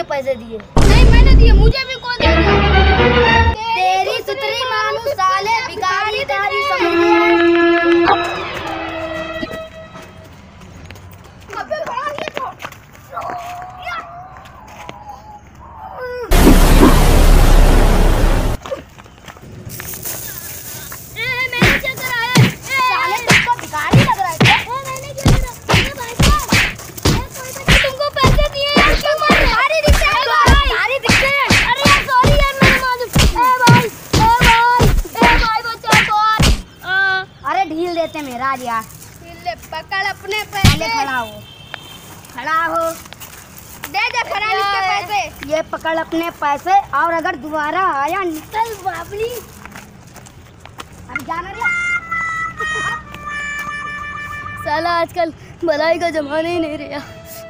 ये पैसे दिए? नहीं मैंने दिए, मुझे भी कौन दिया? तेरी सुतरी मानू साले भिखारी दारी समझ लिया। अबे भाग ये तो। मैंने क्या करा है? साले तुमको भिखारी लग रहा है क्या? मैंने क्या करा? अरे भाई साहब, तुमको पैसे दिए यार, क्यों मार रहे? भिखारी दिखते हैं तो भिखारी दिखते हैं। अरे यार सॉरी यार, मैंने मालूम। ए भाई बचा कौन? अरे ढील देते मेरा यार। ले पकड़ अपने पहले पैसे। खड़ा हो। दे दे खराब इसके पैसे। ये पकड़ अपने पैसे और अगर दोबारा आया निकल बाबली। अभी जाना रे। साला आजकल भलाई का जमाना ही नहीं रहा।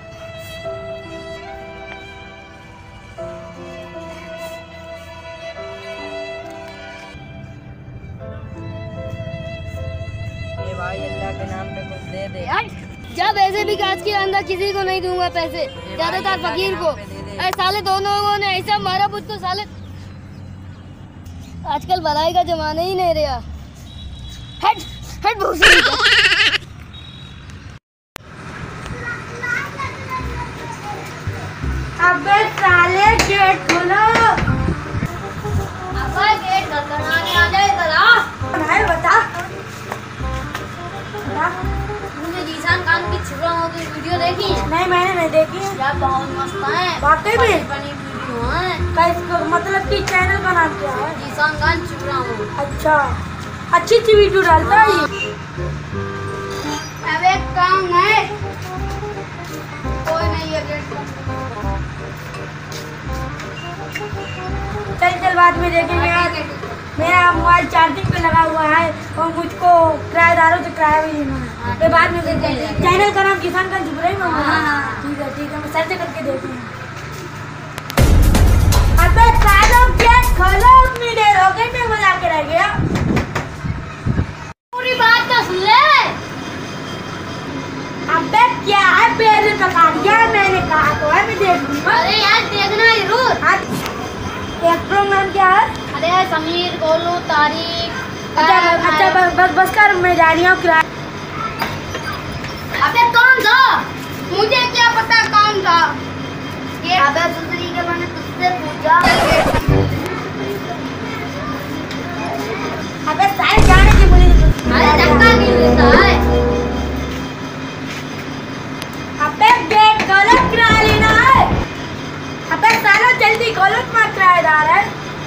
ये भाई अल्लाह के नाम पे कुछ दे दे। जब ऐसे भी काज के अंदर किसी को नहीं दूंगा पैसे, ज्यादातर फकीर को। अरे साले दोनों लोगों ने ऐसा मारा मुझको साले। आजकल भलाई का जमाना ही नहीं रहा। हट हट भूसी। अबे साले गेट खोलो। अबे गेट खटखटाने आ जाए जरा। भाई बता। मुझे जीसान खान की छुरा की वीडियो देखी है? नहीं मैंने नहीं देखी है। यार बहुत मस्त है। वाकई में? बनी वीडियो है। इसको मतलब कि चैनल का नाम क्या है? जीसान खान छुरा हो। अच्छा अच्छी अच्छी वीडियो डालता है ये। अब एक काम है, कोई नहीं है गेट पर। चल बाद में देखेंगे यार। मेरा मोबाइल चार्जिंग पे लगा हुआ है और मुझको किराएदारों से किराया भी देना है। फिर बाद में देखेंगे। चैनल का नाम किसान का इब्राहिम है। ठीक है मैं सर्च करके देखूंगा। अबे सालों गेट खोलो, अपनी देर हो गई मैं बुला के रह गया। पूरी बात तो सुन ले। अबे क्या है बेर पका दिया मैंने कहा तो है मैं देख लूंगा। अरे यार देखना जरूर। एक्टर नाम क्या है? अरे समीर, गोलू, तारिक। अच्छा बस कर मैं जा रही हूँ किराया। अबे कौन था? मुझे क्या पता कौन था? ये अबे सुतरी के मैंने तुझसे पूछा। अबे सारे जाने की बोली। अरे धक्का नहीं देता है। अबे गेट खोलो, किराया लेना है। अबे सालो जल्दी खोलो, तुम्हारा किराएदार है।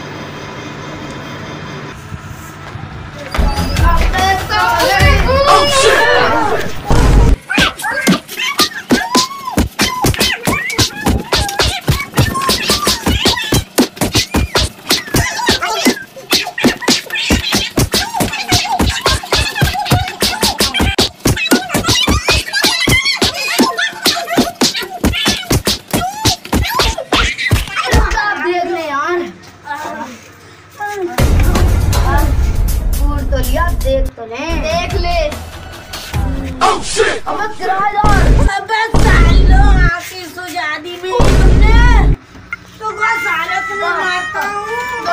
देख तो ले। देख ले। अबे किराएदार। अबे सालो आखिर सुजादी में तुमने तो क्या सालो तुम्हें मारता हूँ।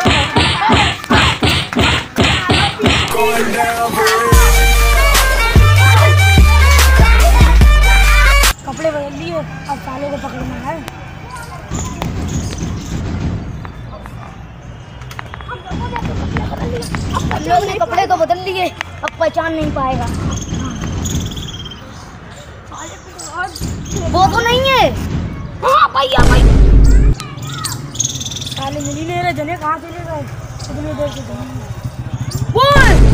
कपड़े बदल लिए अब साले को पकड़ना है। हम लोग ने कपड़े तो बदल लिए, अब पहचान नहीं पाएगा। वो तो नहीं है। हाँ भैया भाई साले मिल ही नहीं रहे। जने कहाँ चले गए इतनी देर से? बोल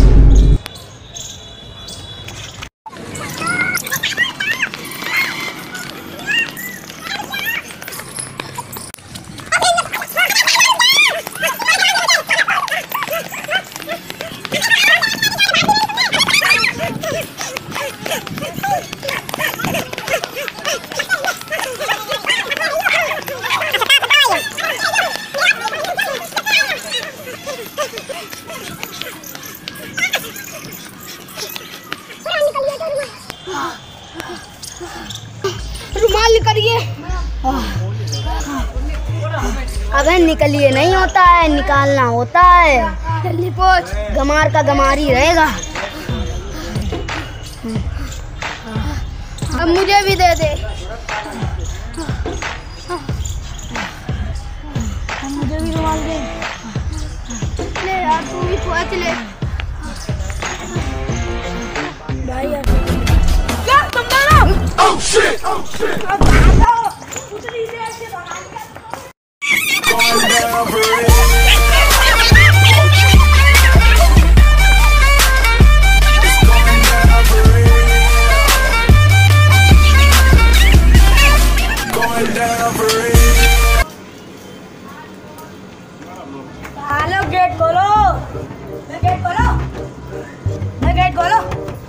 अबे निकलिए नहीं होता है, निकालना होता है। जल्दी पहुंच, गमार का गमार ही रहेगा। अब मुझे भी दे दे। मुझे भी रुमाल दे। ले यार तू भी पहुंच ले। भाई यार क्या तुम दोनों? Oh shit! Oh shit! उतनी देर से हेलो गेट खोलो, गेट खोलो, गेट खोलो।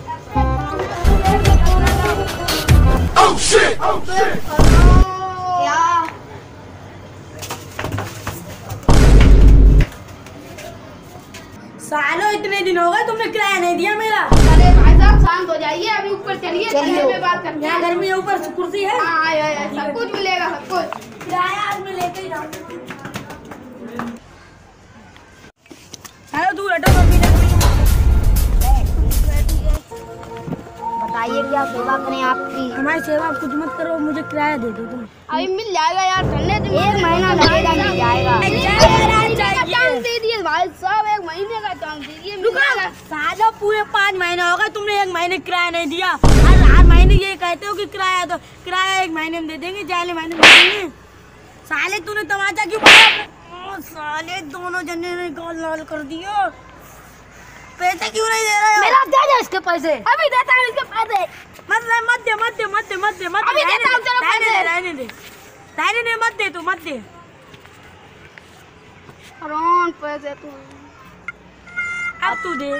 Oh shit! Oh shit! क्या? सालों इतने दिन हो गए तुमने किराया नहीं दिया मेरा। अरे भाई साहब शांत हो जाइए, अभी ऊपर चलिए, चलिए। घर में बात करते यहाँ हैं। घर में ऊपर कुर्सी है। हाँ आए, सब कुछ मिलेगा, सब कुछ। किराया आज मैं लेके ही जाऊँ। हेलो दूर हटो मम्मी। बताइए क्या सेवा करें आपकी? हमारी सेवा कुछ मत करो, मुझे किराया दे दो तुम। अभी मिल जाएगा यार, ठंडे दिन एक महीना लगेगा, मिल जाएगा। चांस दे दिए भाई साहब, 1 महीने का चांस दे दिए। रुको सालों पूरे 5 महीने हो गए तुमने 1 महीने किराया नहीं दिया। हर महीने ये कहते हो कि किराया दो, किराया 1 महीने में दे देंगे, 4 महीने में दे देंगे। साले तूने तमाचा क्यों मारा? ओ साले दोनों जने ने गाल लाल कर दिया। पैसे क्यों नहीं दे रहे हो? मेरा दे दे इसके पैसे। अभी देता हूँ इसके पैसे। मत दे मत दे मत दे मत दे मत दे मत अभी देता हूँ, चलो पैसे। रहने दे रहने दे, मत दे तू मत दे। कौन पैसे तू? अब तू दे।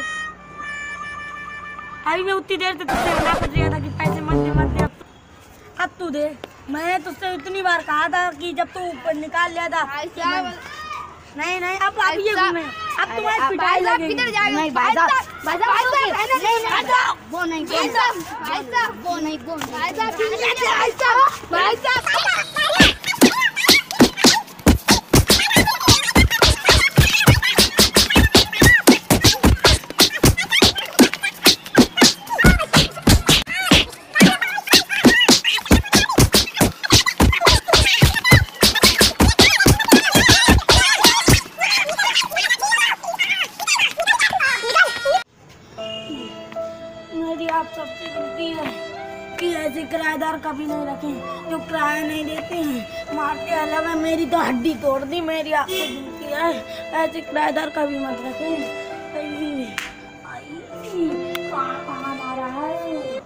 अभी मैं उतनी देर से तुझसे मना कर रहा था कि पैसे मत दे मत दे। अब तू दे। मैंने तुझसे इतनी बार कहा था कि जब तू ऊपर निकाल लिया था। भाई साहब नहीं नहीं अब ये घूमे, अब तुम्हारी पिटाई किधर लगेगी। जाएगा? नहीं भाई साहब, भाई साहब वो नहीं, भाई साहब वो नहीं, वो नहीं। भाई साहब भाई साहब मेरी आप सबसे गलती है कि ऐसे किराएदार कभी नहीं रखें जो किराया नहीं देते हैं, मारते अलग है। मेरी तो हड्डी तोड़ दी, मेरी आपसे गलती है। ऐसे किराएदार कभी मत रखें। कहाँ मारा है?